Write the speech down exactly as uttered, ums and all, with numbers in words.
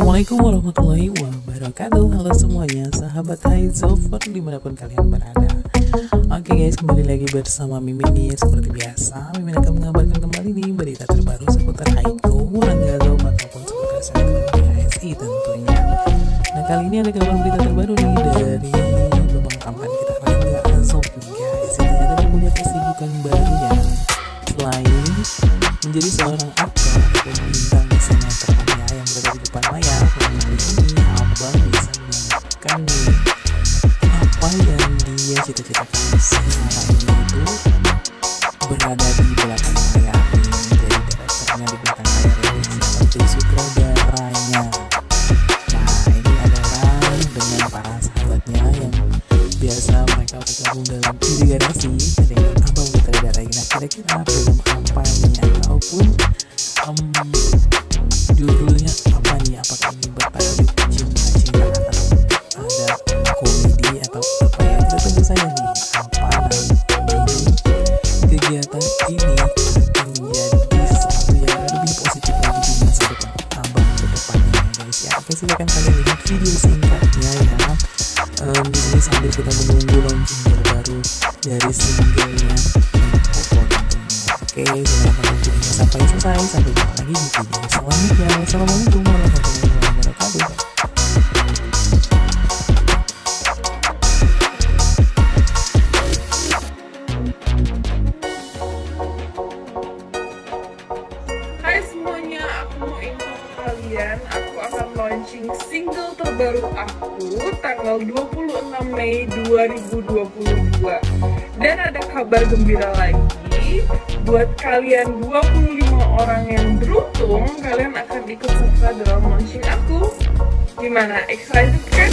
Assalamualaikum warahmatullahi wabarakatuh. Halo semuanya, sahabat Highzover dimanapun kalian berada. Oke guys, kembali lagi bersama Mimin nih. Seperti biasa, Mimin akan mengabarkan kembali nih berita terbaru seputar Haiko, Rangga Zob ataupun seputar selebgram P S I tentunya. Nah kali ini ada kabar berita terbaru nih dari Bambang Tampan kita Rangga Zob nih guys. Ternyata dia punya kesibukan baru ya, selain menjadi seorang aktor ataupun bintang sinetron ya yang berada di depan layar. Kali ini abang bisa menyambutkan nih apa yang dia cita-citakan selama ini itu berada di belakang layar nih, menjadi direkturnya di belakang layar ini seperti sutradaranya. Nah ini adalah dengan para sahabatnya yang biasa mereka bergabung dalam ide garasi dengan abang sutradara. Nah kira-kira film apa nih ataupun um, judulnya apa nih, apakah ini bertajuk cinta-cintaan atau ada komedi atau apa ya, kita tunggu saja nih apa nanti kegiatan ini akan menjadi sesuatu yang lebih positif lagi di masa depan abang ke depannya guys ya. Oke, silakan kalian lihat video singkatnya ya. Um, di sini sambil kita menunggu launching terbaru dari singlenya Popo tentunya. Oke, selamat menonton sampai selesai. Sampai jumpa lagi di video selanjutnya. Wassalamualaikum warahmatullahi wabarakatuh. Hai semuanya, aku mau info ke kalian. Aku akan launching single terbaru aku tanggal dua puluh enam Mei dua ribu dua puluh dua. Dan ada kabar gembira lagi buat kalian dua puluh lima orang yang beruntung, kalian akan ikut serta dalam launching aku. Gimana, excited kan?